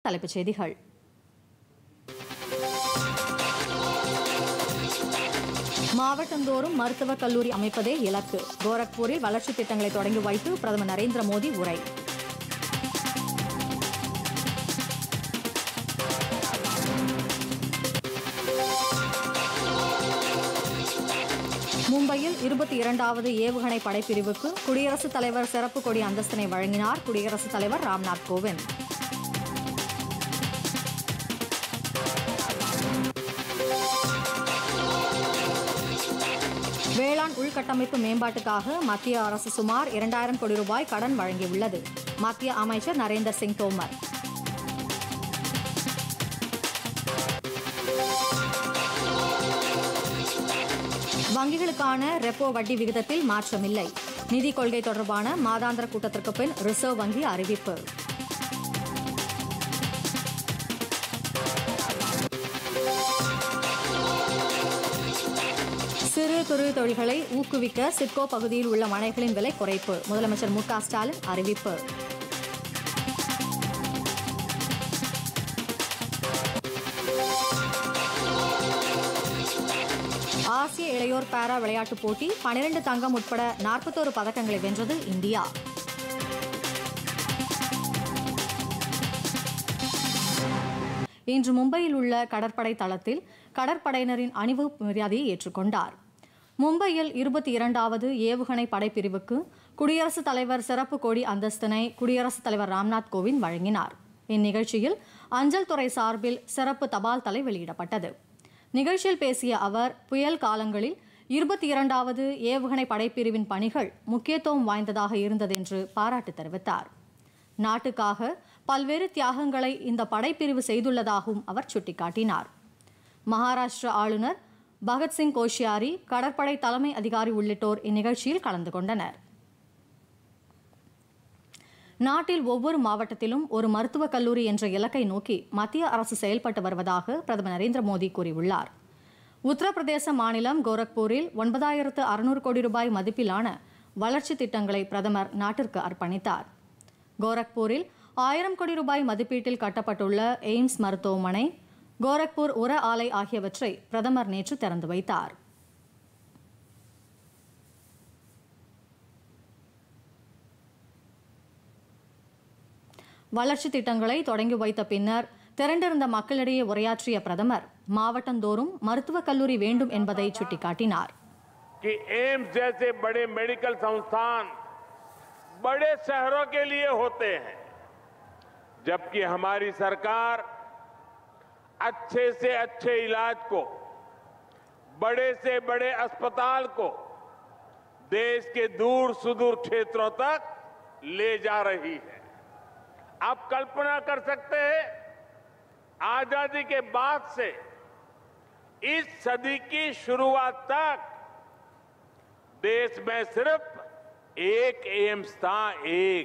தலைப்புச் செய்திகள். மாவட்டந்தோறும் மருத்துவக் கல்லூரி அமைப்பதே இலக்கு. கோரக்பூரில் வளர்ச்சித் திட்டங்களை தொடங்கி வைத்து பிரதமர் நரேந்திர மோடி உரை. மும்பையில் 22வது ஏவுகணை படைப்பிரிவுக்கு குடியரசுத் தலைவர் சிறப்பு கொடி அந்தஸ்தினை வழங்கினார் குடியரசுத் தலைவர் ராம்நாத் கோவிந்த். வேளாண் உள்கட்டமைப்பு மேம்பாட்டுக்காக மத்திய அரசு சுமார் 2000 கோடி ரூபாய் கடன் வழங்கியுள்ளது. மத்திய அமைச்சர் நரேந்தர் சிங் தோமர். வங்கிகளுக்கான ரெப்போ வட்டி விகிதத்தில் மாற்றமில்லை. நிதிக் கொள்கை தொடர்பான மாதாந்திர கூட்டத்திற்கு பின் ரிசர்வ் வங்கி அறிவிப்பு. சிறு குறு தொழில்களை ஊக்குவிக்க சிட்கோ பகுதியில் உள்ள மனைகளின் விலை குறைப்பு. முதலமைச்சர் மு க ஸ்டாலின் அறிவிப்பு. ஆசிய இளையோர் பாரா விளையாட்டுப் போட்டி 12 தங்கம் உட்பட 41 பதக்கங்களை வென்றது இந்தியா. இன்று மும்பையில் உள்ள கடற்படை தளத்தில் கடற்படையினரின் அணிவகுப்பு மரியாதையை ஏற்றுக்கொண்டார். மும்பையில் 22வது ஏவுகணை படைப்பிரிவுக்கு குடியரசுத் தலைவர் சிறப்பு கொடி அந்தஸ்தினை குடியரசுத் தலைவர் ராம்நாத் கோவிந்த் வழங்கினார். இந்நிகழ்ச்சியில் அஞ்சல் துறை சார்பில் சிறப்பு தபால் தலை வெளியிடப்பட்டது. நிகழ்ச்சியில் பேசிய அவர், புயல் காலங்களில் 22வது ஏவுகணை படைப்பிரிவின் பணிகள் முக்கியத்துவம் வாய்ந்ததாக இருந்தது என்று பாராட்டு தெரிவித்தார். நாட்டுக்காக பல்வேறு தியாகங்களை இந்த படைப்பிரிவு செய்துள்ளதாகவும் அவர் சுட்டிக்காட்டினார். மகாராஷ்டிரா ஆளுநர் பகத்சிங் கோஷியாரி, கடற்படை தலைமை அதிகாரி உள்ளிட்டோர் இந்நிகழ்ச்சியில் கலந்து கொண்டனர். நாட்டில் ஒவ்வொரு மாவட்டத்திலும் ஒரு மருத்துவக் கல்லூரி என்ற இலக்கை நோக்கி மத்திய அரசு செயல்பட்டு வருவதாக பிரதமர் நரேந்திர மோடி கூறியுள்ளார். உத்தரப்பிரதேச மாநிலம் கோரக்பூரில் 9600 கோடி ரூபாய் மதிப்பிலான வளர்ச்சித் திட்டங்களை பிரதமர் நாட்டிற்கு அர்ப்பணித்தார். கோரக்பூரில் 1000 கோடி ரூபாய் மதிப்பீட்டில் கட்டப்பட்டுள்ள எய்ம்ஸ் மருத்துவமனை, கோரக்பூர் உர ஆலை ஆகியவற்றை பிரதமர் நேற்று திறந்து வைத்தார். வளர்ச்சித் திட்டங்களை தொடங்கி வைத்த பின்னர் திரண்டிருந்த மக்களிடையே உரையாற்றிய பிரதமர் மாவட்டந்தோறும் மருத்துவக் கல்லூரி வேண்டும் என்பதை சுட்டிக்காட்டினார். कि एम्स जैसे बड़े मेडिकल संस्थान बड़े शहरों के लिए होते हैं, जबकि हमारी सरकार अच्छे से अच्छे इलाज को, बड़े से बड़े अस्पताल को देश के दूर सुदूर क्षेत्रों तक ले जा रही है। आप कल्पना कर सकते हैं, आजादी के बाद से इस सदी की शुरुआत तक देश में सिर्फ एक एम्स था, एक।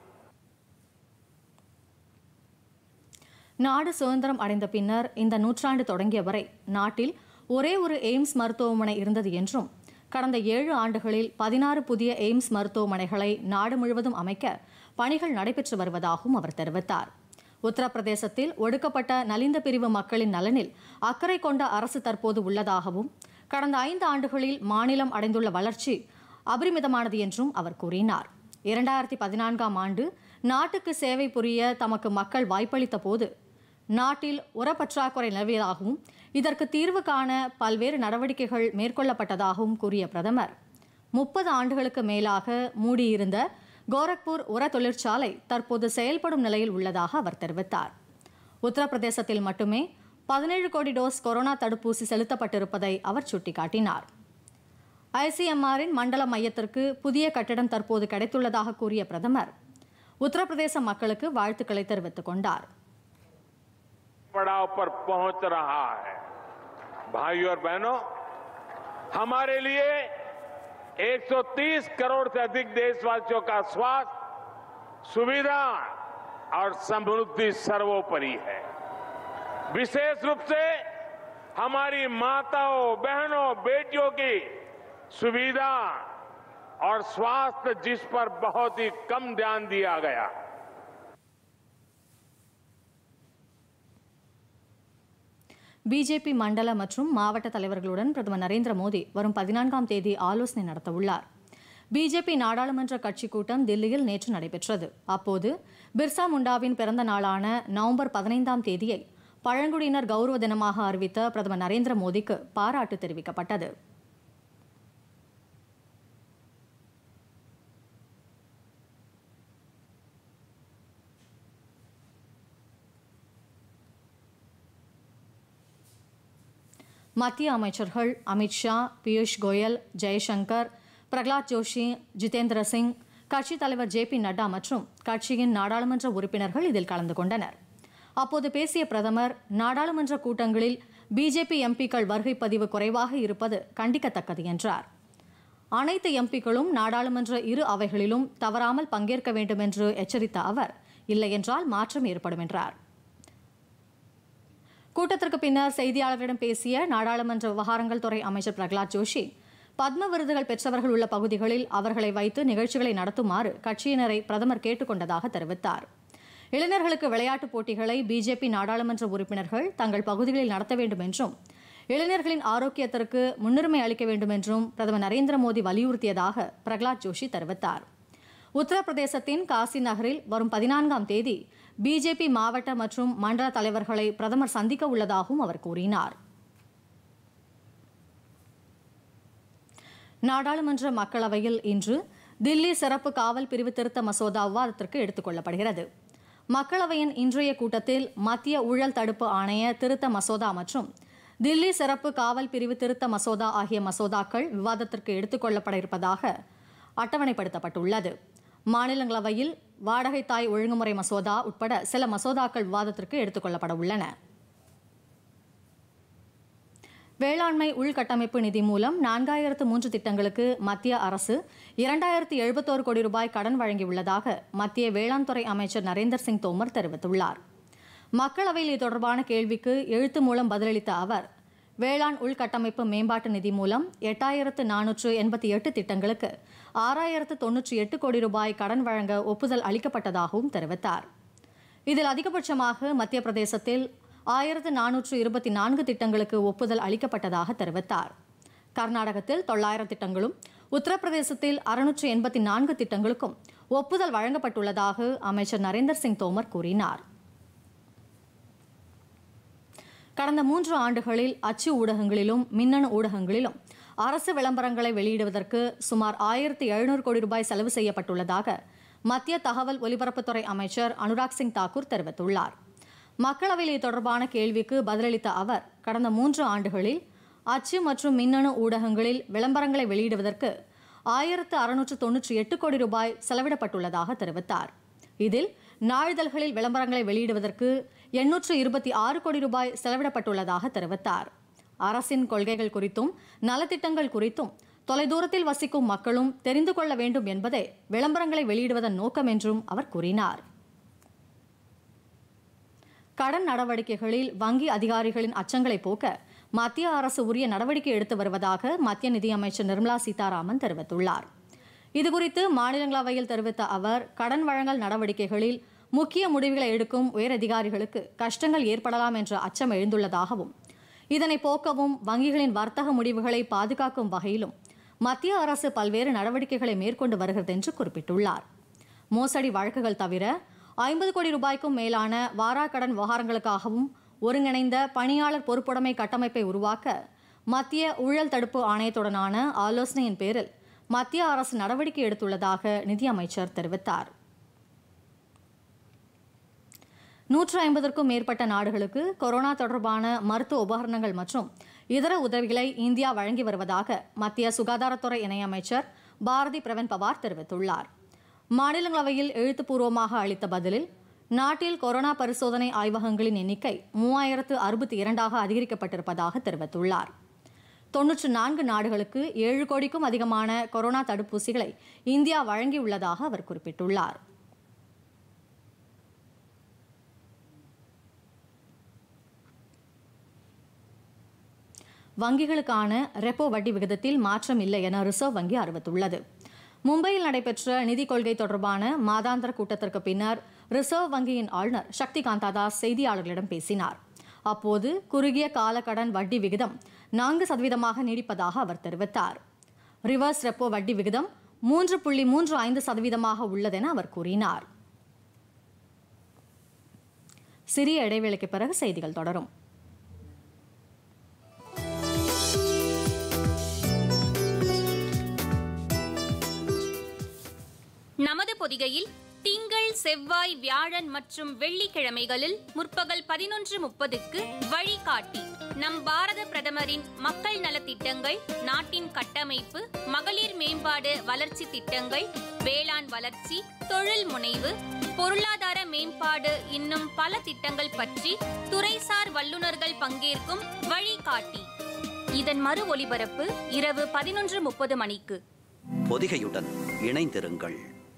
நாடு சுதந்திரம் அடைந்த பின்னர் இந்த நூற்றாண்டு தொடங்கிய வரை நாட்டில் ஒரே ஒரு எய்ம்ஸ் மருத்துவமனை இருந்தது என்றும், கடந்த 7 ஆண்டுகளில் 16 புதிய எய்ம்ஸ் மருத்துவமனைகளை நாடு முழுவதும் அமைக்க பணிகள் நடைபெற்று வருவதாகவும் அவர் தெரிவித்தார். உத்தரப்பிரதேசத்தில் ஒடுக்கப்பட்ட நலிந்த பிரிவு மக்களின் நலனில் அக்கறை கொண்ட அரசு தற்போது உள்ளதாகவும், கடந்த 5 ஆண்டுகளில் மாநிலம் அடைந்துள்ள வளர்ச்சி அபரிமிதமானது என்றும் அவர் கூறினார். 2014ஆம் ஆண்டு நாட்டுக்கு சேவை புரிய தமக்கு மக்கள் வாய்ப்பளித்த போது நாட்டில் உரப்பற்றாக்குறை நிலவியதாகவும், இதற்கு தீர்வு காண பல்வேறு நடவடிக்கைகள் மேற்கொள்ளப்பட்டதாகவும் கூறிய பிரதமர், 30 ஆண்டுகளுக்கு மேலாக மூடியிருந்த கோரக்பூர் உர தொழிற்சாலை தற்போது செயல்படும் நிலையில் உள்ளதாக அவர் தெரிவித்தார். உத்தரப்பிரதேசத்தில் மட்டுமே 17 கோடி டோஸ் கொரோனா தடுப்பூசி செலுத்தப்பட்டிருப்பதை அவர் சுட்டிக்காட்டினார். ஐசிஎம்ஆரின் மண்டல மையத்திற்கு புதிய கட்டிடம் தற்போது கிடைத்துள்ளதாக கூறிய பிரதமர் உத்தரப்பிரதேச மக்களுக்கு வாழ்த்துக்களை தெரிவித்துக் கொண்டார். पड़ाव पर पहुंच रहा है। भाइयों और बहनों, हमारे लिए 130 करोड़ से अधिक देशवासियों का स्वास्थ्य, सुविधा और समृद्धि सर्वोपरि है। विशेष रूप से हमारी माताओं, बहनों, बेटियों की सुविधा और स्वास्थ्य, जिस पर बहुत ही कम ध्यान दिया गया। பிஜேபி மண்டல மற்றும் மாவட்ட தலைவர்களுடன் பிரதமர் நரேந்திர மோடி வரும் 14ஆம் தேதி ஆலோசனை நடத்தவுள்ளார். பிஜேபி நாடாளுமன்ற கட்சி கூட்டம் தில்லியில் நேற்று நடைபெற்றது. அப்போது பிர்சா முண்டாவின் பிறந்த நாளான நவம்பர் 15ஆம் தேதியை பழங்குடியினர் கௌரவ தினமாக அறிவித்த பிரதமர் நரேந்திர மோடிக்கு பாராட்டு தெரிவிக்கப்பட்டது. மத்திய அமைச்சர்கள் அமித் ஷா, பியூஷ் கோயல், ஜெய்சங்கர், பிரகலாத் ஜோஷி, ஜிதேந்திர சிங், கட்சித் தலைவர் ஜே.பி. நட்டா மற்றும் கட்சியின் நாடாளுமன்ற உறுப்பினர்கள் இதில் கலந்து கொண்டனர். அப்போது பேசிய பிரதமர், நாடாளுமன்ற கூட்டங்களில் பிஜேபி எம்பிக்கள் வருகை பதிவு குறைவாக இருப்பது கண்டிக்கத்தக்கது என்றார். அனைத்து எம்பிக்களும் நாடாளுமன்ற இரு அவைகளிலும் தவறாமல் பங்கேற்க வேண்டும் என்று எச்சரித்த அவர், இல்லையென்றால் மாற்றம் ஏற்படும் என்றார். கூட்டத்திற்கு பின்னர் செய்தியாளர்களிடம் பேசிய நாடாளுமன்ற விவகாரங்கள் துறை அமைச்சர் பிரகலாத் ஜோஷி, பத்ம விருதுகள் பெற்றவர்கள் உள்ள பகுதிகளில் அவர்களை வைத்து நிகழ்ச்சிகளை நடத்துமாறு கட்சியினரை பிரதமர் கேட்டுக் கொண்டதாக தெரிவித்தார். இளைஞர்களுக்கு விளையாட்டுப் போட்டிகளை பிஜேபி நாடாளுமன்ற உறுப்பினர்கள் தங்கள் பகுதிகளில் நடத்த வேண்டும் என்றும், இளைஞர்களின் ஆரோக்கியத்திற்கு முன்னுரிமை அளிக்க வேண்டும் என்றும் பிரதமர் நரேந்திர மோடி வலியுறுத்தியதாக பிரகலாத் ஜோஷி தெரிவித்தார். உத்தரப்பிரதேசத்தின் காசி நகரில் வரும் 14ஆம் தேதி பிஜேபி மாவட்ட மற்றும் மண்டல தலைவர்களை பிரதமர் சந்திக்க உள்ளதாகவும் அவர் கூறினார். நாடாளுமன்ற மக்களவையில் இன்று தில்லி சிறப்பு காவல் பிரிவு திருத்த மசோதா விவாதத்திற்கு எடுத்துக் கொள்ளப்படுகிறது. மக்களவையின் இன்றைய கூட்டத்தில் மத்திய ஊழல் தடுப்பு ஆணைய திருத்த மசோதா மற்றும் தில்லி சிறப்பு காவல் பிரிவு திருத்த மசோதா ஆகிய மசோதாக்கள் விவாதத்திற்கு எடுத்துக் கொள்ளப்பட இருப்பதாக அட்டவணைப்படுத்தப்பட்டுள்ளது. மாநிலங்களவையில் வாடகை தாய் ஒழுங்குமுறை மசோதா உட்பட சில மசோதாக்கள் விவாதத்திற்கு எடுத்துக் கொள்ளப்பட உள்ளன. வேளாண்மை உள்கட்டமைப்பு நிதி மூலம் 4003 திட்டங்களுக்கு மத்திய அரசு 2071 கோடி ரூபாய் கடன் வழங்கியுள்ளதாக மத்திய வேளாண் துறை அமைச்சர் நரேந்திர சிங் தோமர் தெரிவித்துள்ளார். மக்களவையில் இது தொடர்பான கேள்விக்கு எழுத்து மூலம் பதிலளித்த அவர், வேளாண் உள்கட்டமைப்பு மேம்பாட்டு நிதி மூலம் 8488 திட்டங்களுக்கு 6098 கோடி ரூபாய் கடன் வழங்க ஒப்புதல் அளிக்கப்பட்டதாகவும் தெரிவித்தார். இதில் அதிகபட்சமாக மத்திய பிரதேசத்தில் 1424 திட்டங்களுக்கு ஒப்புதல் அளிக்கப்பட்டதாக தெரிவித்தார். கர்நாடகத்தில் 900 திட்டங்களும், உத்தரப்பிரதேசத்தில் 684 திட்டங்களுக்கும் ஒப்புதல் வழங்கப்பட்டுள்ளதாக அமைச்சர் நரேந்திர சிங் தோமர் கூறினார். கடந்த 3 ஆண்டுகளில் அச்சு ஊடகங்களிலும் மின்னணு ஊடகங்களிலும் அரசு விளம்பரங்களை வெளியிடுவதற்கு சுமார் 1700 கோடி ரூபாய் செலவு செய்யப்பட்டுள்ளதாக மத்திய தகவல் ஒலிபரப்புத்துறை அமைச்சர் அனுராக் சிங் தாக்கூர் தெரிவித்துள்ளார். மக்களவையில் இது தொடர்பான கேள்விக்கு பதிலளித்த அவர், கடந்த 3 ஆண்டுகளில் அச்சு மற்றும் மின்னணு ஊடகங்களில் விளம்பரங்களை வெளியிடுவதற்கு 1698 கோடி ரூபாய் செலவிடப்பட்டுள்ளதாக தெரிவித்தார். இதில் நாளிதழ்களில் விளம்பரங்களை வெளியிடுவதற்கு 826 கோடி ரூபாய் செலவிடப்பட்டுள்ளதாக தெரிவித்தார். அரசின் கொள்கைகள் குறித்தும் நலத்திட்டங்கள் குறித்தும் தொலைதூரத்தில் வசிக்கும் மக்களும் தெரிந்து கொள்ள வேண்டும் என்பதே விளம்பரங்களை வெளியிடுவதன் நோக்கம் என்றும் அவர் கூறினார். கடன் நடவடிக்கைகளில் வங்கி அதிகாரிகளின் அச்சங்களை போக்க மத்திய அரசு உரிய நடவடிக்கை எடுத்து வருவதாக மத்திய நிதியமைச்சர் நிர்மலா சீதாராமன் தெரிவித்துள்ளார். இதுகுறித்து மாநிலங்களவையில் தெரிவித்த அவர், கடன் வழங்கல் நடவடிக்கைகளில் முக்கிய முடிவுகளை எடுக்கும் உயரதிகாரிகளுக்கு கஷ்டங்கள் ஏற்படலாம் என்ற அச்சம் எழுந்துள்ளதாகவும், இதனை போக்கவும் வங்கிகளின் வர்த்தக முடிவுகளை பாதுகாக்கும் வகையிலும் மத்திய அரசு பல்வேறு நடவடிக்கைகளை மேற்கொண்டு வருகிறது என்று குறிப்பிட்டுள்ளார். மோசடி வழக்குகள் தவிர 50 கோடி ரூபாய்க்கும் மேலான வாராக்கடன் விவகாரங்களுக்காகவும் ஒருங்கிணைந்த பணியாளர் பொறுப்புடைமை கட்டமைப்பை உருவாக்க மத்திய ஊழல் தடுப்பு ஆணையத்துடனான ஆலோசனையின் பேரில் மத்திய அரசு நடவடிக்கை எடுத்துள்ளதாக நிதியமைச்சர் தெரிவித்தார். 150க்கும் மேற்பட்ட நாடுகளுக்கு கொரோனா தொடர்பான மருத்துவ உபகரணங்கள் மற்றும் இதர உதவிகளை இந்தியா வழங்கி வருவதாக மத்திய சுகாதாரத்துறை இணையமைச்சர் பாரதி பிரவீன் பவார் தெரிவித்துள்ளார். மாநிலங்களவையில் எழுத்துப்பூர்வமாக அளித்த பதிலில், நாட்டில் கொரோனா பரிசோதனை ஆய்வகங்களின் எண்ணிக்கை 3062ஆக அதிகரிக்கப்பட்டிருப்பதாக தெரிவித்துள்ளார். 94 நாடுகளுக்கு 7 கோடிக்கும் அதிகமான கொரோனா தடுப்பூசிகளை இந்தியா வழங்கியுள்ளதாக அவர் குறிப்பிட்டுள்ளார். வங்கிகளுக்கான ரெப்போ வட்டி விகிதத்தில் மாற்றம் இல்லை என ரிசர்வ் வங்கி அறிவித்துள்ளது. மும்பையில் நடைபெற்ற நிதி கொள்கை தொடர்பான மாதாந்திர கூட்டத்திற்கு பின்னர் ரிசர்வ் வங்கியின் ஆளுநர் சக்திகாந்த தாஸ் செய்தியாளர்களிடம் பேசினார். அப்போது குறுகிய கால கடன் வட்டி விகிதம் 4% நீடிப்பதாக அவர் தெரிவித்தார். ரிவர்ஸ் ரெப்போ வட்டி விகிதம் 3.35% உள்ளதென அவர் கூறினார். சிறிய இடைவேளைக்கு பிறகு செய்திகள் தொடரும். நமது பொதிகையில் திங்கள், செவ்வாய், வியாழன் மற்றும் வெள்ளிக்கிழமைகளில் முற்பகல் 11:30க்கு வழிகாட்டி நம் பாரத பிரதமரின் மக்கள் நலத்திட்டங்கள், நாட்டின் கட்டமைப்பு, மகளிர் மேம்பாடு, வளர்ச்சி திட்டங்கள், வேளாண் வளர்ச்சி, தொழில் முனைவு, பொருளாதார மேம்பாடு இன்னும் பல திட்டங்கள் பற்றி துறைசார் வல்லுநர்கள் பங்கேற்கும் வழிகாட்டி. இதன் மறு ஒலிபரப்பு இரவு 11:30 மணிக்கு. பொதிகையுடன் இணைந்திருங்கள்.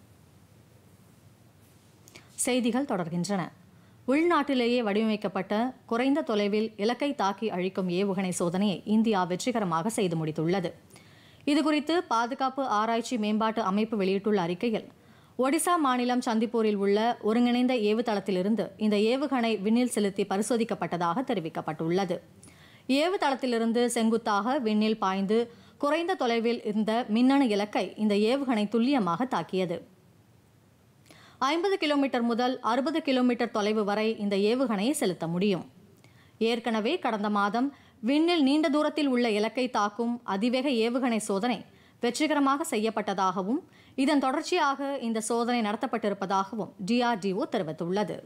செய்திகள் தொடர்கின்றன. உள்நாட்டிலேயே வடிவமைக்கப்பட்ட குறைந்த தொலைவில் இலக்கை தாக்கி அழிக்கும் ஏவுகணை சோதனையை இந்தியா வெற்றிகரமாக செய்து முடித்துள்ளது. இதுகுறித்து பாதுகாப்பு ஆராய்ச்சி மேம்பாட்டு அமைப்பு வெளியிட்டுள்ள அறிக்கையில், ஒடிசா மாநிலம் சந்திப்பூரில் உள்ள ஒருங்கிணைந்த ஏவுதளத்திலிருந்து இந்த ஏவுகணை விண்ணில் செலுத்தி பரிசோதிக்கப்பட்டதாக தெரிவிக்கப்பட்டுள்ளது. ஏவுதளத்திலிருந்து செங்குத்தாக விண்ணில் பாய்ந்து குறைந்த தொலைவில் இருந்த மின்னணு இலக்கை இந்த ஏவுகணை துல்லியமாக தாக்கியது. 50 கிலோமீட்டர் முதல் 60 கிலோமீட்டர் தொலைவு வரை இந்த ஏவுகணையை செலுத்த முடியும். ஏற்கனவே கடந்த மாதம் விண்ணில் நீண்ட தூரத்தில் உள்ள இலக்கை தாக்கும் அதிவேக ஏவுகணை சோதனை வெற்றிகரமாக செய்யப்பட்டதாகவும் இதன் தொடர்ச்சியாக இந்த சோதனை நடத்தப்பட்டிருப்பதாகவும் DRDO தெரிவித்துள்ளது.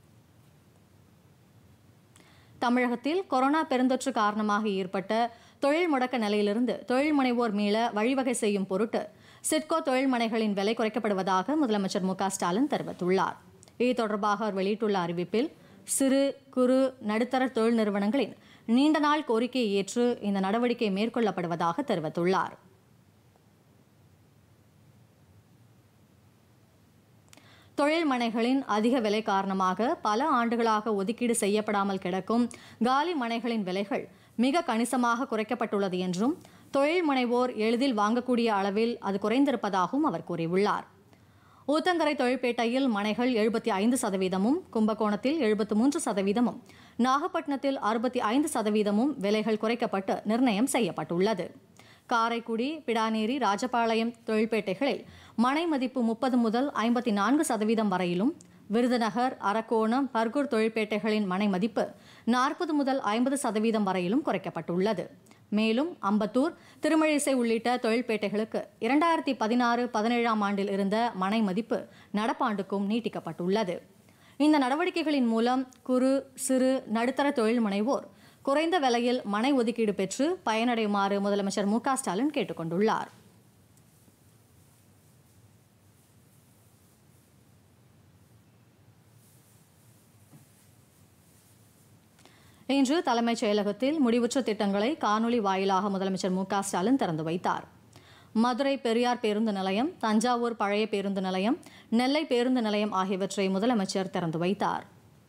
தமிழகத்தில் கொரோனா பெருந்தொற்று காரணமாக ஏற்பட்ட தொழில் முடக்க நிலையிலிருந்து தொழில் முனைவோர் மீள வழிவகை செய்யும் பொருட்டு சிட்கோ தொழில் மனைகளின் விலை குறைக்கப்படுவதாக முதலமைச்சர் மு க ஸ்டாலின் தெரிவித்துள்ளார். இது தொடர்பாக அவர் வெளியிட்டுள்ள அறிவிப்பில், சிறு குறு நடுத்தர தொழில் நிறுவனங்களின் நீண்ட நாள் கோரிக்கையை ஏற்று இந்த நடவடிக்கை மேற்கொள்ளப்படுவதாக தெரிவித்துள்ளார். தொழில் மனைகளின் அதிக விலை காரணமாக பல ஆண்டுகளாக ஒதுக்கீடு செய்யப்படாமல் கிடக்கும் காலி மனைகளின் விலைகள் மிக கணிசமாக குறைக்கப்பட்டுள்ளது என்றும், தொழில் முனைவோர் எளிதில் வாங்கக்கூடிய அளவில் அது குறைந்திருப்பதாகவும் அவர் கூறியுள்ளார். ஊத்தங்கரை தொழிற்பேட்டையில் மனைகள் 75%, கும்பகோணத்தில் 73%, நாகப்பட்டினத்தில் 65% விலைகள் குறைக்கப்பட்டு நிர்ணயம் செய்யப்பட்டுள்ளது. காரைக்குடி, பிடானேரி, ராஜபாளையம் தொழிற்பேட்டைகளில் மனை மதிப்பு 30 முதல் 54% வரையிலும், விருதுநகர், அரக்கோணம், பர்கூர் தொழிற்பேட்டைகளின் மனை மதிப்பு 40 முதல் 50% வரையிலும் குறைக்கப்பட்டுள்ளது. மேலும் அம்பத்தூர், திருமழிசை உள்ளிட்ட தொழிற்பேட்டைகளுக்கு 2016-17 ஆண்டில் இருந்த மனை மதிப்பு நடப்பாண்டுக்கும் நீட்டிக்கப்பட்டுள்ளது. இந்த நடவடிக்கைகளின் மூலம் குறு, சிறு, நடுத்தர தொழில் முனைவோர் குறைந்த விலையில் மனை ஒதுக்கீடு பெற்று பயனடையுமாறு முதலமைச்சர் மு க ஸ்டாலின் கேட்டுக் கொண்டுள்ளார். இன்று தலைமைச் செயலகத்தில் முடிவுற்ற திட்டங்களை காணொலி வாயிலாக முதலமைச்சர் மு க ஸ்டாலின் திறந்து வைத்தார். மதுரை பெரியார் பேருந்து நிலையம், தஞ்சாவூர் பழைய பேருந்து நிலையம், நெல்லை பேருந்து நிலையம் ஆகியவற்றை முதலமைச்சர் திறந்து வைத்தார்.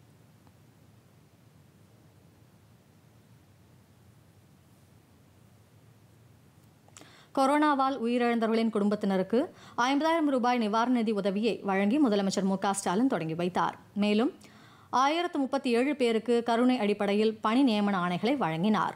கொரோனாவால் உயிரிழந்தவர்களின் குடும்பத்தினருக்கு 50,000 ரூபாய் நிவாரண நிதி உதவியை வழங்கி முதலமைச்சர் மு க ஸ்டாலின் தொடங்கி வைத்தார். மேலும் 1037 பேருக்கு கருணை அடிப்படையில் பணி நியமன ஆணைகளை வழங்கினார்.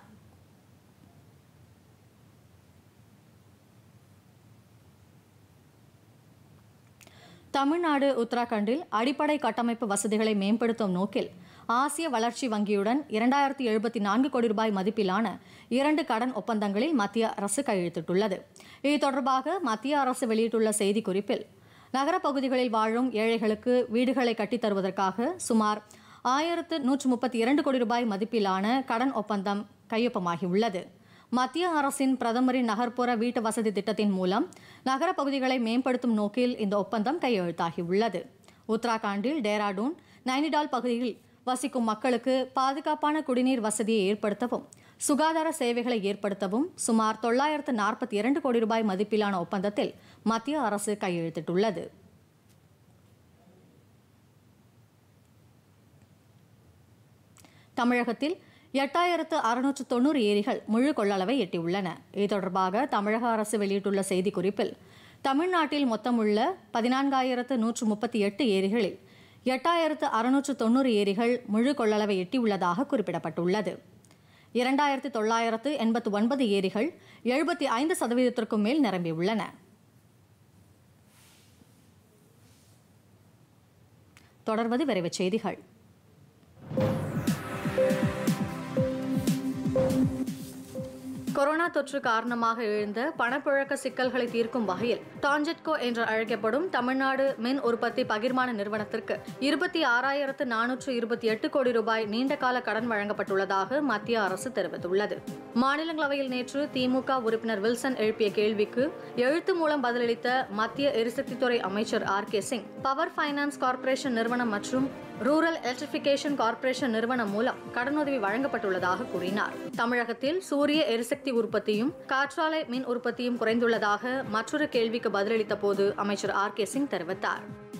தமிழ்நாடு, உத்தராகண்டில் அடிப்படை கட்டமைப்பு வசதிகளை மேம்படுத்தும் நோக்கில் ஆசிய வளர்ச்சி வங்கியுடன் 2074 கோடி ரூபாய் மதிப்பிலான 2 கடன் ஒப்பந்தங்களில் மத்திய அரசு கையெழுத்திட்டுள்ளது. இது தொடர்பாக மத்திய அரசு வெளியிட்டுள்ள செய்திக்குறிப்பில், நகரப் பகுதிகளில் வாழும் ஏழைகளுக்கு வீடுகளை கட்டித் தருவதற்காக சுமார் 1132 கோடி ரூபாய் மதிப்பிலான கடன் ஒப்பந்தம் கையொப்பமாகியுள்ளது. மத்திய அரசின் பிரதமரின் நகர்ப்புற வீட்டு வசதி திட்டத்தின் மூலம் நகரப் பகுதிகளை மேம்படுத்தும் நோக்கில் இந்த ஒப்பந்தம் கையெழுத்தாகியுள்ளது. உத்தராகண்டில் டேராடூன், நைனிடால் பகுதியில் வசிக்கும் மக்களுக்கு பாதுகாப்பான குடிநீர் வசதியை ஏற்படுத்தவும், சுகாதார சேவைகளை ஏற்படுத்தவும் சுமார் 942 கோடி ரூபாய் மதிப்பிலான ஒப்பந்தத்தில் மத்திய அரசு கையெழுத்திட்டுள்ளது. தமிழகத்தில் 8690 ஏரிகள் முழு கொள்ளளவை எட்டியுள்ளன. இது தொடர்பாக தமிழக அரசு வெளியிட்டுள்ள செய்திக்குறிப்பில், தமிழ்நாட்டில் மொத்தமுள்ள 14,138 ஏரிகளில் 8690 ஏரிகள் முழு கொள்ளளவை எட்டியுள்ளதாக குறிப்பிடப்பட்டுள்ளது. 2989 ஏரிகள் 75% மேல் நிரம்பியுள்ளன. தொடர்வது விரைவுச் செய்திகள். கொரோனா தொற்று காரணமாக எழுந்த பணப்புழக்க சிக்கல்களை தீர்க்கும் வகையில் டான்ஜெட்கோ என்று அழைக்கப்படும் தமிழ்நாடு மின் உற்பத்தி பகிர்மான நிறுவனத்திற்கு 26,428 கோடி ரூபாய் நீண்டகால கடன் வழங்கப்பட்டுள்ளதாக மத்திய அரசு தெரிவித்துள்ளது. மாநிலங்களவையில் நேற்று திமுக உறுப்பினர் வில்சன் எழுப்பிய கேள்விக்கு எழுத்து மூலம் பதிலளித்த மத்திய எரிசக்தித்துறை அமைச்சர் R K. Singh, power finance corporation நிறுவனம் மற்றும் ரூரல் எலக்ட்ரிபிகேஷன் கார்ப்பரேஷன் நிறுவனம் மூலம் கடனுதவி வழங்கப்பட்டுள்ளதாக கூறினார். தமிழகத்தில் சூரிய எரிசக்தி உற்பத்தியும் காற்றாலை மின் உற்பத்தியும் குறைந்துள்ளதாக மற்றொரு கேள்விக்கு பதிலளித்த போது அமைச்சர் ஆர்.கே. சிங் தெரிவித்தார்.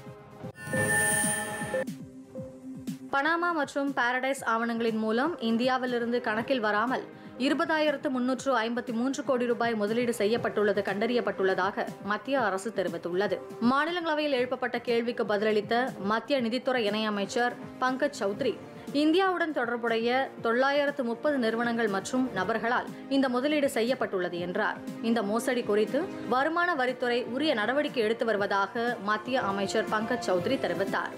பனாமா மற்றும் பாரடைஸ் ஆவணங்களின் மூலம் இந்தியாவிலிருந்து கணக்கில் வராமல் 20,353 கோடி ரூபாய் முதலீடு செய்யப்பட்டுள்ளது கண்டறியப்பட்டுள்ளதாக மத்திய அரசு தெரிவித்துள்ளது. மாநிலங்களவையில் எழுப்பப்பட்ட கேள்விக்கு பதிலளித்த மத்திய நிதித்துறை இணையமைச்சர் பங்கஜ் சௌத்ரி, இந்தியாவுடன் தொடர்புடைய 930 நிறுவனங்கள் மற்றும் நபர்களால் இந்த முதலீடு செய்யப்பட்டுள்ளது என்றார். இந்த மோசடி குறித்து வருமான வரித்துறை உரிய நடவடிக்கை எடுத்து வருவதாக மத்திய அமைச்சர் பங்கஜ் சௌத்ரி தெரிவித்தார்.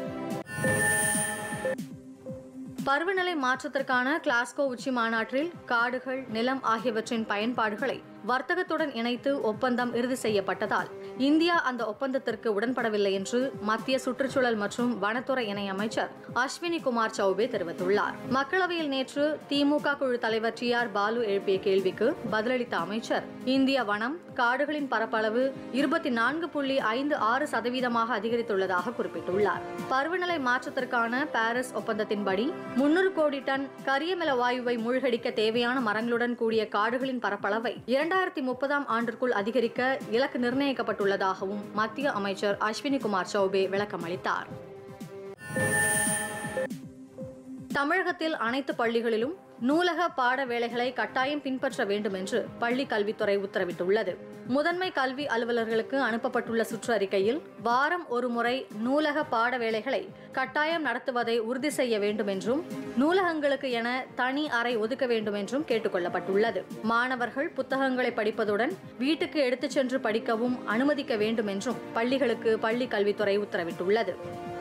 பருவநிலை மாற்றத்திற்கான கிளாஸ்கோ உச்சி மாநாட்டில் காடுகள், நிலம் ஆகியவற்றின் பயன்பாடுகளை வர்த்தகத்துடன் இணைத்து ஒப்பந்தம் இறுதி செய்யப்பட்டதால் இந்தியா அந்த ஒப்பந்தத்திற்கு உடன்படவில்லை என்று மத்திய சுற்றுச்சூழல் மற்றும் வனத்துறை இணையமைச்சர் அஸ்வினி குமார் சௌபே தெரிவித்துள்ளார். மக்களவையில் நேற்று திமுக குழு தலைவர் டி.ஆர். பாலு எழுப்பிய கேள்விக்கு பதிலளித்த அமைச்சர், இந்திய வனம் காடுகளின் பரப்பளவு 24.56% அதிகரித்துள்ளதாக குறிப்பிட்டுள்ளார். பருவநிலை மாற்றத்திற்கான பாரிஸ் ஒப்பந்தத்தின்படி 300 கோடி டன் கரியமில வாயுவை மூழ்கடிக்க தேவையான மரங்களுடன் கூடிய காடுகளின் பரப்பளவை 2030 ஆண்டிற்குள் அதிகரிக்க இலக்கு நிர்ணயிக்கப்பட்டுள்ளதாகவும் மத்திய அமைச்சர் அஸ்வினி குமார் சௌபே விளக்கமளித்தார். தமிழகத்தில் அனைத்து பள்ளிகளிலும் நூலக பாட வேளைகளை கட்டாயம் பின்பற்ற வேண்டும் என்று பள்ளி கல்வித்துறை உத்தரவிட்டுள்ளது. முதன்மை கல்வி அலுவலர்களுக்கு அனுப்பப்பட்டுள்ள சுற்றறிக்கையில் வாரம் ஒரு முறை நூலக பாட வேளைகளை கட்டாயம் நடத்துவதை உறுதி செய்ய வேண்டும் என்றும் நூலகங்களுக்கு என தனி அறை ஒதுக்க வேண்டும் என்றும் கேட்டுக் கொள்ளப்பட்டுள்ளது. மாணவர்கள் புத்தகங்களை படிப்பதுடன் வீட்டுக்கு எடுத்துச் சென்று படிக்கவும் அனுமதிக்க வேண்டும் என்றும் பள்ளிகளுக்கு பள்ளி கல்வித்துறை உத்தரவிட்டுள்ளது.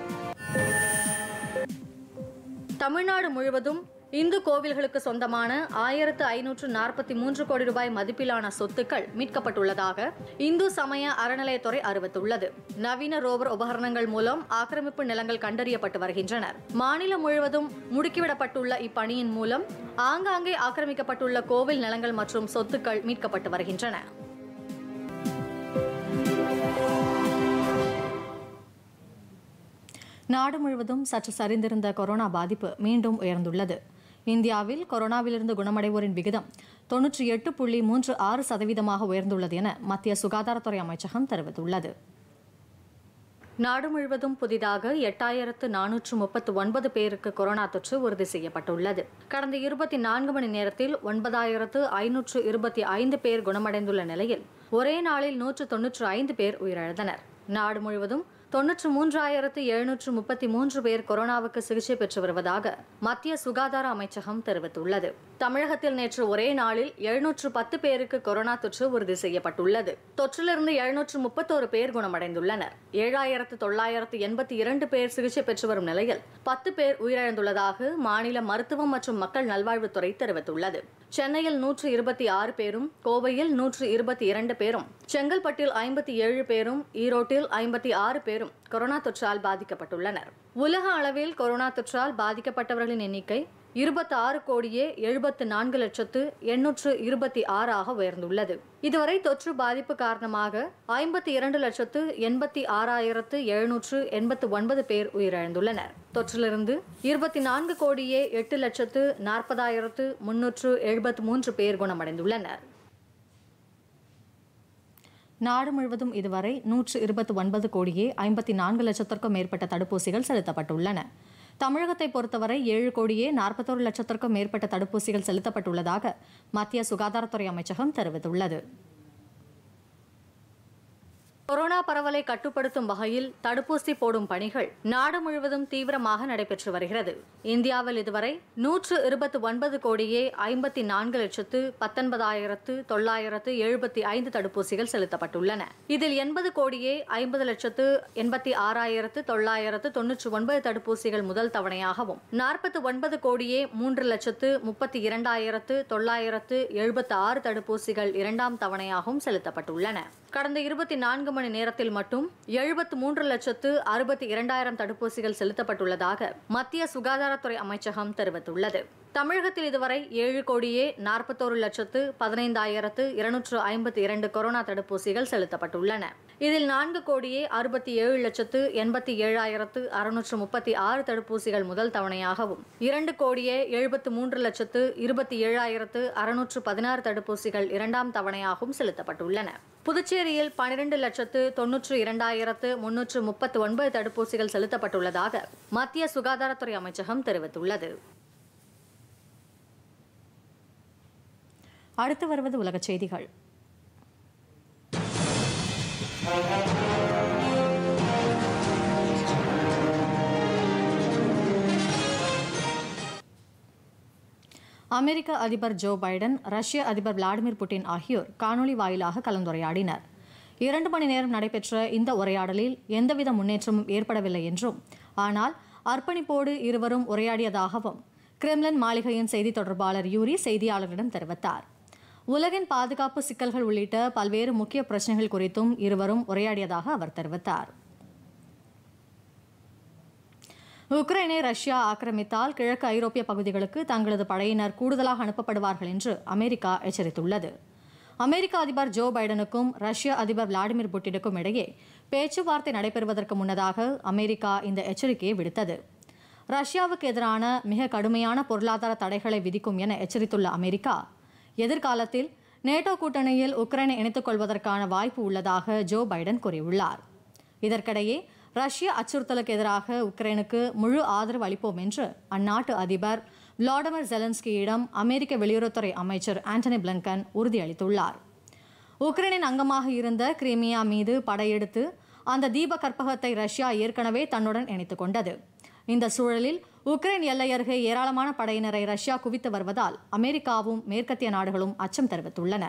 தமிழ்நாடு முழுவதும் இந்து கோவில்களுக்கு சொந்தமான 1543 கோடி ரூபாய் மதிப்பிலான சொத்துக்கள் மீட்கப்பட்டுள்ளதாக இந்து சமய அறநிலையத்துறை அறிவித்துள்ளது. நவீன ரோவர் உபகரணங்கள் மூலம் ஆக்கிரமிப்பு நிலங்கள் கண்டறியப்பட்டு வருகின்றன. மாநிலம் முழுவதும் முடுக்கிவிடப்பட்டுள்ள இப்பணியின் மூலம் ஆங்காங்கே ஆக்கிரமிக்கப்பட்டுள்ள கோவில் நிலங்கள் மற்றும் சொத்துக்கள் மீட்கப்பட்டு வருகின்றன. நாடு முழுவதும் சற்று சரிந்திருந்த கொரோனா பாதிப்பு மீண்டும் உயர்ந்துள்ளது. இந்தியாவில் கொரோனாவிலிருந்து குணமடைவோரின் விகிதம் 98.36% உயர்ந்துள்ளது என மத்திய சுகாதாரத்துறை அமைச்சகம் தெரிவித்துள்ளது. நாடு முழுவதும் புதிதாக 8439 பேருக்கு கொரோனா தொற்று உறுதி செய்யப்பட்டுள்ளது. கடந்த 24 மணி நேரத்தில் 9525 பேர் குணமடைந்துள்ள நிலையில் ஒரே நாளில் 195 பேர் உயிரிழந்தனர். நாடு முழுவதும் 93,733 பேர் கொரோனாவுக்கு சிகிச்சை பெற்று வருவதாக மத்திய சுகாதார அமைச்சகம் தெரிவித்துள்ளது. தமிழகத்தில் நேற்று ஒரே நாளில் 710 பேருக்கு கொரோனா தொற்று உறுதி செய்யப்பட்டுள்ளது. தொற்றிலிருந்து 731 பேர் குணமடைந்துள்ளனர். 7,982 பேர் சிகிச்சை பெற்று வரும் நிலையில் 10 பேர் உயிரிழந்துள்ளதாக மாநில மருத்துவம் மற்றும் மக்கள் நல்வாழ்வுத்துறை தெரிவித்துள்ளது. சென்னையில் 126 பேரும், கோவையில் 122 பேரும், செங்கல்பட்டில் 57 பேரும், ஈரோட்டில் 56 பேரும் கொரோனா தொற்றால் பாதிக்கப்பட்டுள்ளனர். உலக அளவில் கொரோனா தொற்றால் பாதிக்கப்பட்டவர்களின் எண்ணிக்கை 26,74,826 உயர்ந்துள்ளது. இதுவரை தொற்று பாதிப்பு காரணமாக 52,86,789 பேர் உயிரிழந்துள்ளனர். தொற்றிலிருந்து 24,08,40,373 பேர் குணமடைந்துள்ளனர். நாடு முழுவதும் இதுவரை 129,54,00,000 மேற்பட்ட தடுப்பூசிகள் செலுத்தப்பட்டுள்ளன. தமிழகத்தை பொறுத்தவரை 7,41,00,000 மேற்பட்ட தடுப்பூசிகள் செலுத்தப்பட்டுள்ளதாக மத்திய சுகாதாரத்துறை அமைச்சகம் தெரிவித்துள்ளது. கொரோனா பரவலை கட்டுப்படுத்தும் வகையில் தடுப்பூசி போடும் பணிகள் நாடு முழுவதும் தீவிரமாக நடைபெற்று வருகிறது. இந்தியாவில் இதுவரை 129 கோடியே 54,19,975 தடுப்பூசிகள் செலுத்தப்பட்டுள்ளன. இதில் 80 கோடியே 50,86,999 தடுப்பூசிகள் முதல் தவணையாகவும் 49 கோடியே 3,32,976 தடுப்பூசிகள் இரண்டாம் தவணையாகவும் செலுத்தப்பட்டுள்ளன. கடந்த 24 மணி நேரத்தில் மட்டும் 73,62,000 தடுப்பூசிகள் செலுத்தப்பட்டுள்ளதாக மத்திய சுகாதாரத்துறை அமைச்சகம் தெரிவித்துள்ளது. தமிழகத்தில் இதுவரை 7 கோடியே 41,15,252 கொரோனா தடுப்பூசிகள் செலுத்தப்பட்டுள்ளன. இதில் 4 கோடியே 67,87,636 தடுப்பூசிகள் முதல் தவணையாகவும் 2 கோடியே 73,27,616 தடுப்பூசிகள் இரண்டாம் தவணையாகவும் செலுத்தப்பட்டுள்ளன. புதுச்சேரியில் 12,92,339 தடுப்பூசிகள் செலுத்தப்பட்டுள்ளதாக மத்திய சுகாதாரத்துறை அமைச்சகம் தெரிவித்துள்ளது. அடுத்து வருவது உலகச் செய்திகள். அமெரிக்க அதிபர் ஜோ பைடன், ரஷ்ய அதிபர் விளாடிமிர் புட்டின் ஆகியோர் காணொலி வாயிலாக கலந்துரையாடினர். 2 மணி நேரம் நடைபெற்ற இந்த உரையாடலில் எந்தவித முன்னேற்றமும் ஏற்படவில்லை என்றும், ஆனால் அர்ப்பணிப்போடு இருவரும் உரையாடியதாகவும் கிரெம்லின் மாளிகையின் செய்தி தொடர்பாளர் யூரி செய்தியாளர்களிடம் தெரிவித்தார். உலகின் பாதுகாப்பு சிக்கல்கள் உள்ளிட்ட பல்வேறு முக்கிய பிரச்சனைகள் குறித்தும் இருவரும் உரையாடியதாக அவர் தெரிவித்தார். உக்ரைனை ரஷ்யா ஆக்கிரமித்தால் கிழக்கு ஐரோப்பிய பகுதிகளுக்கு தங்களது படையினர் கூடுதலாக அனுப்பப்படுவார்கள் என்று அமெரிக்கா எச்சரித்துள்ளது. அமெரிக்க அதிபர் ஜோ பைடனுக்கும் ரஷ்ய அதிபர் விளாடிமிர் புட்டினுக்கும் இடையே பேச்சுவார்த்தை நடைபெறுவதற்கு முன்னதாக அமெரிக்கா இந்த எச்சரிக்கையை விடுத்தது. ரஷ்யாவுக்கு எதிரான மிக கடுமையான பொருளாதார தடைகளை விதிக்கும் என எச்சரித்துள்ள அமெரிக்கா, எதிர்காலத்தில் நேட்டோ கூட்டணியில் உக்ரைனை இணைத்துக் கொள்வதற்கான வாய்ப்பு உள்ளதாக ஜோ பைடன் கூறியுள்ளார். இதற்கிடையே ரஷ்ய அச்சுறுத்தலுக்கு எதிராக உக்ரைனுக்கு முழு ஆதரவு அளிப்போம் என்று அந்நாட்டு அதிபர் விளாடிமிர் ஜெலன்ஸ்கியிடம் அமெரிக்க வெளியுறவுத்துறை அமைச்சர் ஆண்டனி பிளிங்கன் உறுதியளித்துள்ளார். உக்ரைனின் அங்கமாக இருந்த கிரீமியா மீது படையெடுத்து அந்த தீப கற்பகத்தை ரஷ்யா ஏற்கனவே தன்னுடன் இணைத்துக் கொண்டது. இந்த சூழலில் உக்ரைன் எல்லை அருகே ஏராளமான படையினரை ரஷ்யா குவித்து வருவதால் அமெரிக்காவும் மேற்கத்திய நாடுகளும் அச்சம் தெரிவித்துள்ளன.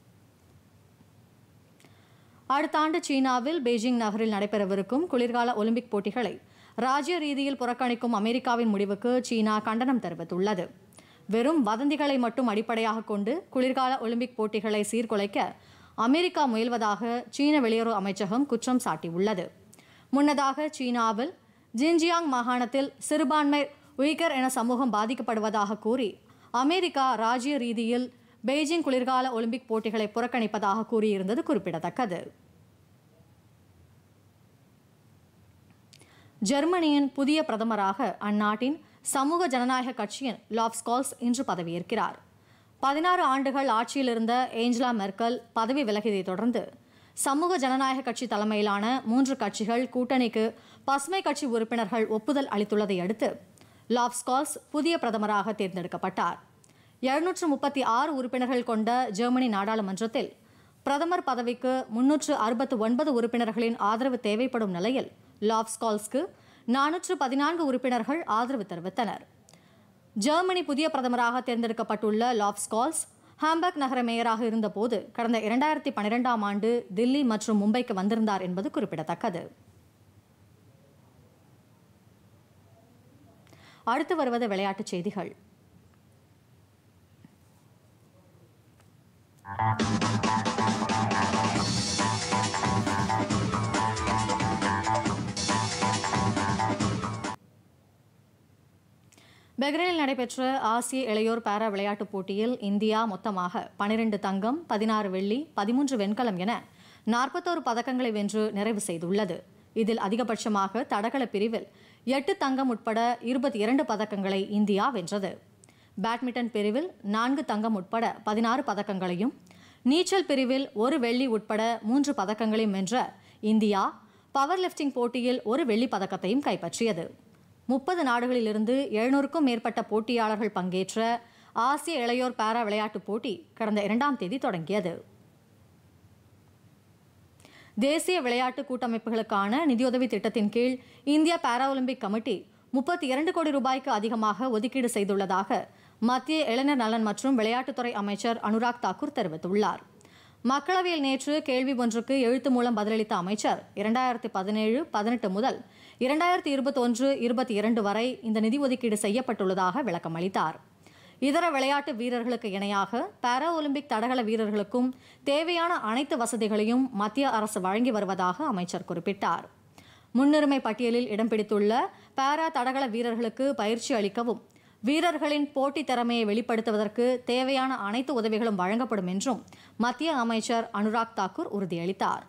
அடுத்த ஆண்டு சீனாவில் பெய்ஜிங் நகரில் நடைபெறவிருக்கும் குளிர்கால ஒலிம்பிக் போட்டிகளை ராஜ்ய ரீதியில் புறக்கணிக்கும் அமெரிக்காவின் முடிவுக்கு சீனா கண்டனம் தெரிவித்துள்ளது. வெறும் வதந்திகளை மட்டும் அடிப்படையாக கொண்டு குளிர்கால ஒலிம்பிக் போட்டிகளை சீர்குலைக்க அமெரிக்கா முயல்வதாக சீன வெளியுறவு அமைச்சகம் குற்றம் சாட்டியுள்ளது. முன்னதாக சீனாவில் ஜின்ஜியாங் மாகாணத்தில் சிறுபான்மை உய்கர் என சமூகம் பாதிக்கப்படுவதாக கூறி அமெரிக்கா ராஜ்ய ரீதியில் பெய்ஜிங் குளிர்கால ஒலிம்பிக் போட்டிகளை புறக்கணிப்பதாக கூறியிருந்தது குறிப்பிடத்தக்கது. ஜெர்மனியின் புதிய பிரதமராக அந்நாட்டின் சமூக ஜனநாயக கட்சியின் லாஃப் ஸ்கால்ஸ் இன்று பதவியேற்கிறார். 16 ஆண்டுகள் ஆட்சியில் இருந்த ஏஞ்சலா மெர்க்கல் பதவி விலகியதை தொடர்ந்து சமூக ஜனநாயக கட்சி தலைமையிலான 3 கட்சிகள் கூட்டணிக்கு பசுமை கட்சி உறுப்பினர்கள் ஒப்புதல் அளித்துள்ளதை அடுத்து லாஃப் ஸ்கால்ஸ் புதிய பிரதமராக தேர்ந்தெடுக்கப்பட்டார். 736 உறுப்பினர்கள் கொண்ட ஜெர்மனி நாடாளுமன்றத்தில் பிரதமர் பதவிக்கு 369 உறுப்பினர்களின் ஆதரவு தேவைப்படும் நிலையில் லாஃப் ஸ்கால்ஸ்க்கு 414 உறுப்பினர்கள் ஆதரவு தெரிவித்தனர். ஜெர்மனி புதிய பிரதமராக தேர்ந்தெடுக்கப்பட்டுள்ள லாஃப் ஸ்கால்ஸ் ஹாம்பர்க் நகர மேயராக இருந்தபோது கடந்த 2012ஆம் ஆண்டு தில்லி மற்றும் மும்பைக்கு வந்திருந்தார் என்பது குறிப்பிடத்தக்கது. அடுத்து வருவது விளையாட்டுச் செய்திகள். பஹ்ரைனில் நடைபெற்ற ஆசிய இளையோர் பாரா விளையாட்டுப் போட்டியில் இந்தியா மொத்தமாக 12 தங்கம், 16 வெள்ளி, 13 வெண்கலம் என 41 பதக்கங்களை வென்று நிறைவு செய்துள்ளது. இதில் அதிகபட்சமாக தடகள பிரிவில் 8 தங்கம் உட்பட 22 பதக்கங்களை இந்தியா வென்றது. பேட்மிண்டன் பிரிவில் 4 தங்கம் உட்பட 16 பதக்கங்களையும், நீச்சல் பிரிவில் 1 வெள்ளி உட்பட 3 பதக்கங்களையும் வென்ற இந்தியா பவர் லிஃப்டிங் போட்டியில் 1 வெள்ளி பதக்கத்தையும் கைப்பற்றியது. 30 நாடுகளிலிருந்து 700க்கும் மேற்பட்ட போட்டியாளர்கள் பங்கேற்ற ஆசிய இளையோர் பாரா விளையாட்டுப் போட்டி கடந்த 2ஆம் தேதி தொடங்கியது. தேசிய விளையாட்டு கூட்டமைப்புகளுக்கான நிதியுதவி திட்டத்தின் கீழ் இந்திய பாரா ஒலிம்பிக் கமிட்டி 32 கோடி ரூபாய்க்கு அதிகமாக ஒதுக்கீடு செய்துள்ளதாக மத்திய இளைஞர் நலன் மற்றும் விளையாட்டுத்துறை அமைச்சர் அனுராக் தாக்கூர் தெரிவித்துள்ளார். மக்களவையில் நேற்று கேள்வி ஒன்றுக்கு எழுத்து மூலம் பதிலளித்த அமைச்சர் 2017-18 முதல் 2021-22 வரை இந்த நிதி ஒதுக்கீடு செய்யப்பட்டுள்ளதாக விளக்கம் அளித்தார். இதர விளையாட்டு வீரர்களுக்கு இணையாக பாரா ஒலிம்பிக் தடகள வீரர்களுக்கும் தேவையான அனைத்து வசதிகளையும் மத்திய அரசு வழங்கி வருவதாக அமைச்சர் குறிப்பிட்டார். முன்னுரிமை பட்டியலில் இடம் பிடித்துள்ள பாரா தடகள வீரர்களுக்கு பயிற்சி அளிக்கவும் வீரர்களின் போட்டி திறமையை வெளிப்படுத்துவதற்கு தேவையான அனைத்து உதவிகளும் வழங்கப்படும் என்றும் மத்திய அமைச்சர் அனுராக் தாக்கூர் உறுதியளித்தார்.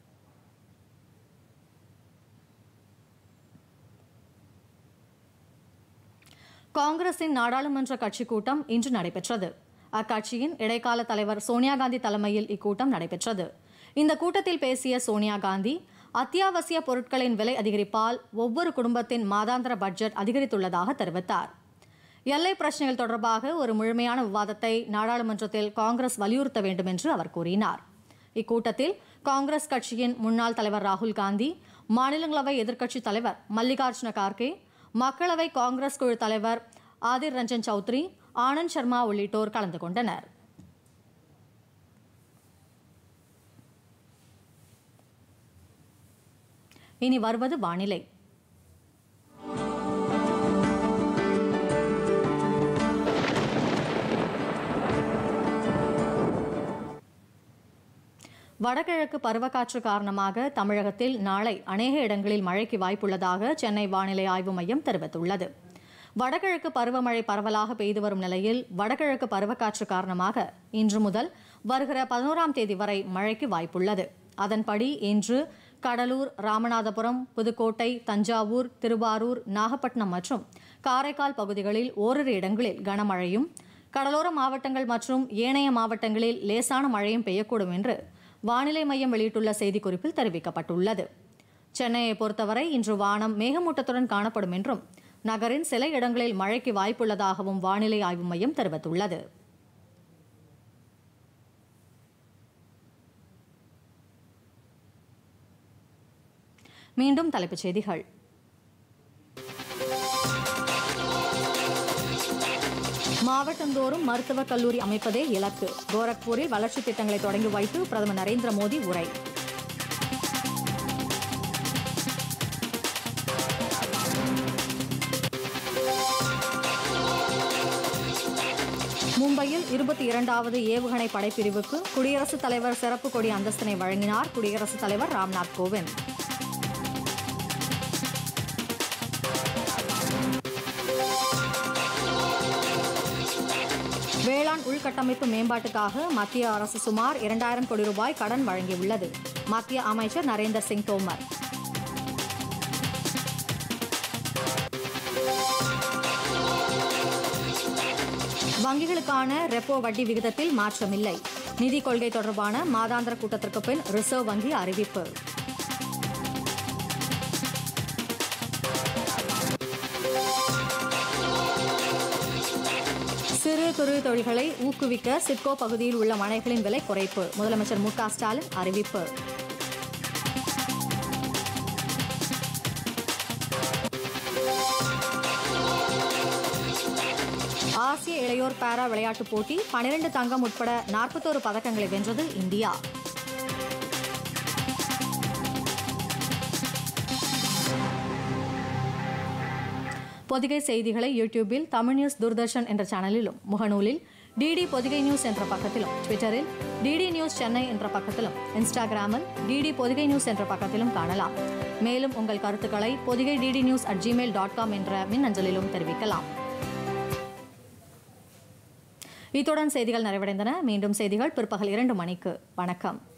காங்கிரசின் நாடாளுமன்ற கட்சி கூட்டம் இன்று நடைபெற்றது. அக்கட்சியின் இடைக்கால தலைவர் சோனியா காந்தி தலைமையில் இக்கூட்டம் நடைபெற்றது. இந்த கூட்டத்தில் பேசிய சோனியா காந்தி, அத்தியாவசிய பொருட்களின் விலை அதிகரிப்பால் ஒவ்வொரு குடும்பத்தின் மாதாந்திர பட்ஜெட் அதிகரித்துள்ளதாக தெரிவித்தார். எல்லை பிரச்சினைகள் தொடர்பாக ஒரு முழுமையான விவாதத்தை நாடாளுமன்றத்தில் காங்கிரஸ் வலியுறுத்த வேண்டும் என்று அவர் கூறினார். இக்கூட்டத்தில் காங்கிரஸ் கட்சியின் முன்னாள் தலைவர் ராகுல் காந்தி, மாநிலங்களவை எதிர்க்கட்சித் தலைவர் மல்லிகார்ஜுன கார்கே, மக்களவை காங்கிரஸ் குழு தலைவர் ஆதிர் ரஞ்சன் சௌத்ரி, ஆனந்த் சர்மா உள்ளிட்டோர் கலந்து கொண்டனர். இனி வருவது வானிலை. வடகிழக்கு பருவக்காற்று காரணமாக தமிழகத்தில் நாளை அநேக இடங்களில் மழைக்கு வாய்ப்புள்ளதாக சென்னை வானிலை ஆய்வு மையம் தெரிவித்துள்ளது. வடகிழக்கு பருவமழை பரவலாக பெய்து வரும் நிலையில் வடகிழக்கு பருவக்காற்று காரணமாக இன்று முதல் வருகிற 11ஆம் தேதி வரை மழைக்கு வாய்ப்புள்ளது. அதன்படி இன்று கடலூர், ராமநாதபுரம், புதுக்கோட்டை, தஞ்சாவூர், திருவாரூர், நாகப்பட்டினம் மற்றும் காரைக்கால் பகுதிகளில் ஓரிரு இடங்களில் கனமழையும், கடலோர மாவட்டங்கள் மற்றும் ஏனைய மாவட்டங்களில் லேசான மழையும் பெய்யக்கூடும் என்று வானிலை மையம் வெளியிட்டுள்ள செய்திக்குறிப்பில் தெரிவிக்கப்பட்டுள்ளது. சென்னையை பொறுத்தவரை இன்று வானம் மேகமூட்டத்துடன் காணப்படும் என்றும் நகரின் சில இடங்களில் மழைக்கு வாய்ப்புள்ளதாகவும் வானிலை ஆய்வு மையம் தெரிவித்துள்ளது. மீண்டும் தலைப்புச் செய்திகள். மாவட்டந்தோறும் மருத்துவக் கல்லூரி அமைப்பதே இலக்கு. கோரக்பூரில் வளர்ச்சித் திட்டங்களை தொடங்கி வைத்து பிரதமர் நரேந்திர மோடி உரை. மும்பையில் 22வது ஏவுகணை படைப்பிரிவுக்கு குடியரசுத் தலைவர் சிறப்பு கொடி அந்தஸ்தினை வழங்கினார் குடியரசுத் தலைவர் ராம்நாத் கோவிந்த். வேளாண் உள்கட்டமைப்பு மேம்பாட்டுக்காக மத்திய அரசு சுமார் 2000 கோடி ரூபாய் கடன் வழங்கியுள்ளது. மத்திய அமைச்சர் நரேந்தர் சிங் தோமர். வங்கிகளுக்கான ரெப்போ வட்டி விகிதத்தில் மாற்றமில்லை. நிதிக் கொள்கை தொடர்பான மாதாந்திர கூட்டத்திற்கு பின் ரிசர்வ் வங்கி அறிவிப்பு. சிறு குறு தொழில்களை ஊக்குவிக்க சிட்கோ பகுதியில் உள்ள மனைகளின் விலை குறைப்பு. முதலமைச்சர் மு.க. ஸ்டாலின் அறிவிப்பு. ஆசிய இளையோர் பாரா விளையாட்டுப் போட்டி 12 தங்கம் உட்பட 41 பதக்கங்களை வென்றது இந்தியா. பொதிகை செய்திகளை யூடியூபில் தமிழ் நியூஸ் தூர்தர்ஷன் என்ற சேனலிலும், முகநூலில் டிடி பொதிகை நியூஸ் என்ற பக்கத்திலும், ட்விட்டரில் டிடி நியூஸ் சென்னை என்ற பக்கத்திலும், இன்ஸ்டாகிராமில் டிடி பொதிகை நியூஸ் என்ற பக்கத்திலும் காணலாம். மேலும் உங்கள் கருத்துக்களை podigai.ddnews@gmail.com என்ற மின்னஞ்சலிலும் தெரிவிக்கலாம். இத்துடன் செய்திகள் நிறைவடைந்தன. மீண்டும் செய்திகள் பிற்பகல் 2 மணிக்கு. வணக்கம்.